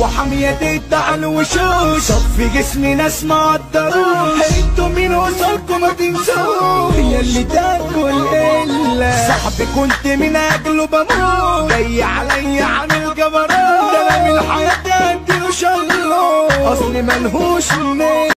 وحامية تدع الوشوش، صف جسمي ناس مقدروش، انتوا مين وصلكوا ما تنسوش، ياللي تاكل إلا صاحبي كنت من أجله بموت، جاي عليا عامل جبروت، ده أنا من حياتي أديله شلوت، أصلي ملهوش نيل.